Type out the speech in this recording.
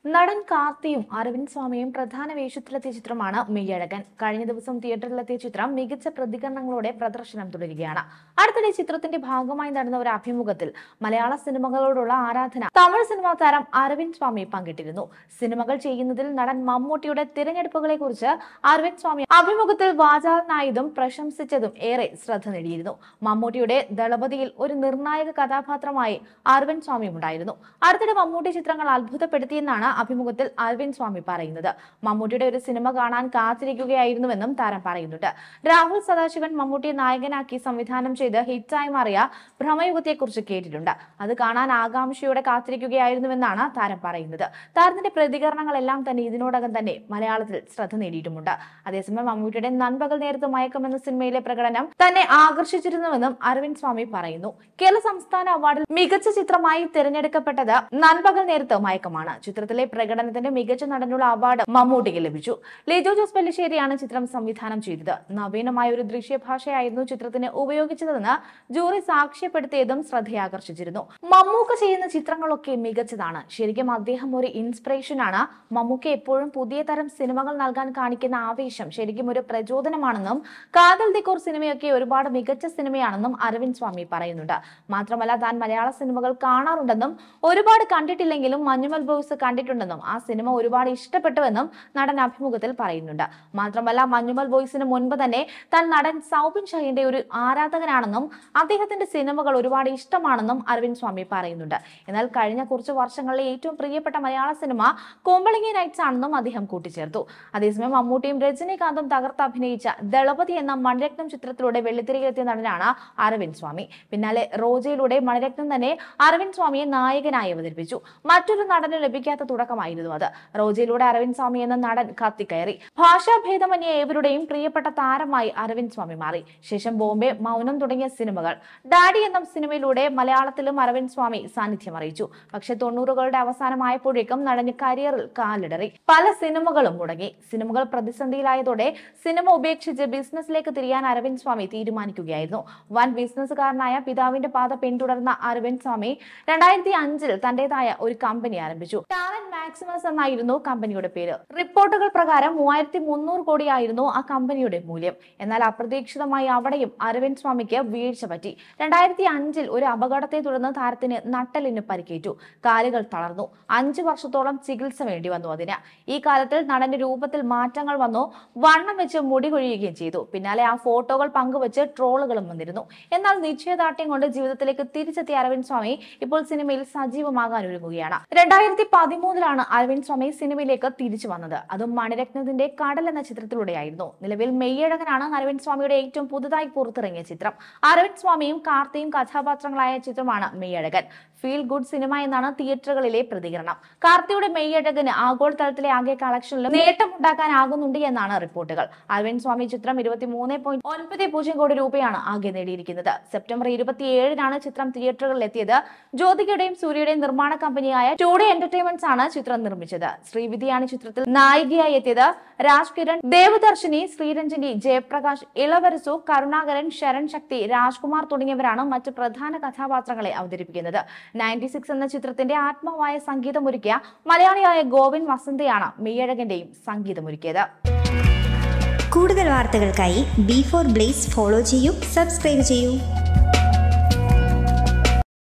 നടൻ കാർത്തിയും അരവിന്ദ് സ്വാമിയും പ്രധാന വേഷത്തിലെത്തിയ ചിത്രമാണ് മെയ്യഴകൻ. കഴിഞ്ഞ ദിവസം തിയേറ്ററിലെത്തിയ ചിത്രം മികച്ച പ്രതികരണങ്ങളോടെ പ്രദർശനം തുടരുകയാണ്. അടുത്തിടെ ചിത്രത്തിന്റെ ഭാഗമായി നടന്ന ഒരു അഭിമുഖത്തിൽ മലയാള സിനിമകളോടുള്ള ആരാധന തമിഴ് സിനിമാ താരം അരവിന്ദ് സ്വാമി പങ്കിട്ടിരുന്നു. സിനിമകൾ ചെയ്യുന്നതിൽ നടൻ മമ്മൂട്ടിയുടെ തിരഞ്ഞെടുപ്പുകളെ കുറിച്ച് അരവിന്ദ് സ്വാമി അഭിമുഖത്തിൽ വാചാലനായതും പ്രശംസിച്ചതും ഏറെ ശ്രദ്ധ നേടിയിരുന്നു. മമ്മൂട്ടിയുടെ ദളപതിയിൽ ഒരു നിർണായക കഥാപാത്രമായി അരവിന്ദ് സ്വാമി ഉണ്ടായിരുന്നു. അടുത്തിടെ മമ്മൂട്ടി ചിത്രങ്ങൾ അത്ഭുതപ്പെടുത്തിയെന്നാണ് അഭിമുഖത്തിൽ അരവിന്ദ് സ്വാമി പറയുന്നത്. മമ്മൂട്ടിയുടെ ഒരു സിനിമ കാണാൻ കാത്തിരിക്കുകയായിരുന്നുവെന്നും താരം പറയുന്നുണ്ട്. രാഹുൽ സദാശിവൻ മമ്മൂട്ടിയെ നായകനാക്കി സംവിധാനം ചെയ്ത് ഹിറ്റായി മാറിയ ഭ്രമയുഗത്തെക്കുറിച്ച് കേട്ടിട്ടുണ്ട്. അത് കാണാൻ ആകാംക്ഷയോടെ കാത്തിരിക്കുകയായിരുന്നുവെന്നാണ് താരം പറയുന്നത്. താരത്തിന്റെ പ്രതികരണങ്ങളെല്ലാം തന്നെ ഇതിനോടകം തന്നെ മലയാളത്തിൽ ശ്രദ്ധ നേടിയിട്ടുമുണ്ട്. അതേസമയം മമ്മൂട്ടിയുടെ നൻപകൽ നേരത്ത് മയക്കം എന്ന സിനിമയിലെ പ്രകടനം തന്നെ ആകർഷിച്ചിരുന്നുവെന്നും അരവിന്ദ് സ്വാമി പറയുന്നു. കേരള സംസ്ഥാന അവാർഡിൽ മികച്ച ചിത്രമായി തിരഞ്ഞെടുക്കപ്പെട്ടത് നൻപകൽ നേരത്ത് മയക്കമാണ്. ചിത്രത്തിലെ പ്രകടനത്തിന്റെ മികച്ച നടനുള്ള അവാർഡ് മമ്മൂട്ടിക്ക് ലഭിച്ചു. ലിജോ ജോസ് പെല്ലിശ്ശേരിയാണ് ചിത്രം സംവിധാനം ചെയ്തത്. നവീനമായ ഒരു ദൃശ്യഭാഷയായിരുന്നു ചിത്രത്തിന് ഉപയോഗിച്ചതെന്ന് ജൂറി സാക്ഷ്യപ്പെടുത്തിയതും ശ്രദ്ധയാകർഷിച്ചിരുന്നു. മമ്മൂക്ക ചെയ്യുന്ന ചിത്രങ്ങളൊക്കെ മികച്ചതാണ്. ശരിക്കും അദ്ദേഹം ഒരു ഇൻസ്പിറേഷനാണ്. മമ്മൂക്ക എപ്പോഴും പുതിയ തരം സിനിമകൾ നൽകാൻ കാണിക്കുന്ന ആവേശം ശരിക്കും ഒരു പ്രചോദനമാണെന്നും കാതൽ ദിക്കോർ സിനിമയൊക്കെ ഒരുപാട് മികച്ച സിനിമയാണെന്നും അരവിന്ദ് സ്വാമി പറയുന്നുണ്ട്. മാത്രമല്ല താൻ മലയാള സിനിമകൾ കാണാറുണ്ടെന്നും ഒരുപാട് കണ്ടിട്ടില്ലെങ്കിലും മഞ്ഞുമൽ ബോയ്സ് കണ്ടിട്ടുണ്ടെന്നും ആ സിനിമ ഒരുപാട് ഇഷ്ടപ്പെട്ടുവെന്നും നടൻ അഭിമുഖത്തിൽ പറയുന്നുണ്ട്. മാത്രമല്ല മഞ്ഞുമൽ ബോയ്സിന് മുൻപ് തന്നെ താൻ നടൻ സൗബിൻ ഷഹീന്റെ ഒരു ആരാധകനാണെന്നും അദ്ദേഹത്തിന്റെ സിനിമകൾ ഒരുപാട് ഇഷ്ടമാണെന്നും അരവിന്ദ് സ്വാമി പറയുന്നുണ്ട്. എന്നാൽ കഴിഞ്ഞ കുറച്ച് വർഷങ്ങളിലെ ഏറ്റവും പ്രിയപ്പെട്ട മലയാള സിനിമ കോമ്പളിംഗി നൈറ്റ്സ് ആണെന്നും അദ്ദേഹം കൂട്ടിച്ചേർത്തു. അതേസമയം മമ്മൂട്ടിയും രജനീകാന്തും തകർത്ത് അഭിനയിച്ച ദളപതി എന്ന മണിരത്നം ചിത്രത്തിലൂടെ വെള്ളിത്തിരയിലെത്തിയ നടനാണ് അരവിന്ദ് സ്വാമി. പിന്നാലെ റോജയിലൂടെ മണിരത്നം തന്നെ അരവിന്ദ് സ്വാമിയെ നായകനായി അവതരിപ്പിച്ചു. മറ്റൊരു നടന് ലഭിക്കാത്ത തുടക്കമായിരുന്നു അത്. റോജയിലൂടെ അരവിന്ദ് സ്വാമി എന്ന നടൻ കത്തിക്കയറി. ഭാഷാഭേദമന്യേ ഏവരുടെയും പ്രിയപ്പെട്ട താരമായി അരവിന്ദ് സ്വാമി മാറി. ശേഷം ബോംബെ, മൗനം തുടങ്ങിയ സിനിമകൾ, ഡാഡി എന്ന സിനിമയിലൂടെ മലയാളത്തിലും അരവിന്ദ് സ്വാമി സാന്നിധ്യം അറിയിച്ചു. പക്ഷെ 90കളുടെ അവസാനമായപ്പോഴേക്കും നടന് കരിയറിൽ കാലിടറി. പല സിനിമകളും മുടങ്ങി. സിനിമകൾ പ്രതിസന്ധിയിലായതോടെ സിനിമ ഉപേക്ഷിച്ച് ബിസിനസ്സിലേക്ക് തിരിയാൻ അരവിന്ദ് സ്വാമി തീരുമാനിക്കുകയായിരുന്നു. വൻ ബിസിനസ്സുകാരനായ പിതാവിന്റെ പാത പിന്തുടർന്ന അരവിന്ദ് സ്വാമി 2005 തന്റേതായ ഒരു കമ്പനി ആരംഭിച്ചു. ടാലന്റ് മാക്സിമസ് എന്നായിരുന്നു കമ്പനിയുടെ പേര്. റിപ്പോർട്ടുകൾ പ്രകാരം 3300 കോടിയായിരുന്നു ആ കമ്പനിയുടെ മൂല്യം. എന്നാൽ അപ്രതീക്ഷിതമായി അവിടെയും അരവിന്ദ് സ്വാമിക്ക് വീഴ്ച പറ്റി. 2005 ഒരു അപകടത്തെ തുടർന്ന് താരത്തിന് നട്ടെല്ലിന് പരിക്കേറ്റു. കാലുകൾ തളർന്നു. 5 വർഷത്തോളം ചികിത്സ വേണ്ടി വന്നു. അതിന് ഈ കാലത്തിൽ നടന്റെ രൂപത്തിൽ മാറ്റങ്ങൾ വന്നു. വണ്ണം വെച്ച് മുടി കൊഴിയുകയും ചെയ്തു. പിന്നാലെ ആ ഫോട്ടോകൾ പങ്കുവച്ച് ട്രോളുകളും വന്നിരുന്നു. എന്നാൽ നിശ്ചയദാർഢ്യം കൊണ്ട് ജീവിതത്തിലേക്ക് തിരിച്ചെത്തിയ അരവിന്ദ് സ്വാമി ഇപ്പോൾ സിനിമയിൽ സജീവമാകാൻ ഒരുങ്ങുകയാണ്. 2013 അരവിന്ദ് സ്വാമി സിനിമയിലേക്ക് തിരിച്ചു വന്നത്. അതും മണിരത്നത്തിന്റെ കടൽ എന്ന ചിത്രത്തിലൂടെയായിരുന്നു. നിലവിൽ മെയ്യഴകനാണ് അരവിന്ദ് സ്വാമിയുടെ ഏറ്റവും പുതുതായി പുറത്തിറങ്ങിയ ചിത്രം. അരവിന്ദ് സ്വാമിയും കാർത്തിയും കഥാപാത്രങ്ങളായ ചിത്രമാണ് മെയ്യഴകൻ. ഫീൽ ഗുഡ് സിനിമ എന്നാണ് തിയേറ്ററുകളിലെ പ്രതികരണം. കാർത്തിയുടെ മെയ്യഴകന് ആഗോളതലത്തിലെ ആകെ കളക്ഷനിലും നേട്ടമുണ്ടാക്കാനാകുന്നുണ്ട് എന്നാണ് റിപ്പോർട്ടുകൾ. അരവിന്ദ് സ്വാമി ചിത്രം 23.90 കോടി രൂപയാണ് ആകെ നേടിയിരിക്കുന്നത്. സെപ്റ്റംബർ 27 ചിത്രം തിയേറ്ററുകളിൽ എത്തിയത്. ജ്യോതികയുടെയും സൂര്യയുടെയും നിർമ്മാണ കമ്പനിയായ 2D എന്റർടൈൻമെന്റ്സ് ആണ് ചിത്രം നിർമ്മിച്ചത്. ശ്രീവിധിയാണ് ചിത്രത്തിൽ നായികയായി എത്തിയത്. രാജ് കിരൺ, ദേവദർശിനി, ശ്രീരഞ്ജനി, ജയപ്രകാശ്, ഇളവരസു, കരുണാകരൻ, ശരൺ ശക്തി, രാജ്കുമാർ തുടങ്ങിയവരാണ് മറ്റ് പ്രധാന കഥാപാത്രങ്ങളെ അവതരിപ്പിക്കുന്നത്. 96 എന്ന ചിത്രത്തിന്റെ ആത്മാവായ സംഗീതമൊരുക്കിയ മലയാളിയായ ഗോവിന്ദ് വസന്തയാണ് മെയ്യഴകന്റെയും സംഗീതമൊരുക്കിയത്. കൂടുതൽ വാർത്തകൾക്കായി B4 Blaze ഫോളോ ചെയ്യൂ, സബ്സ്ക്രൈബ് ചെയ്യൂ.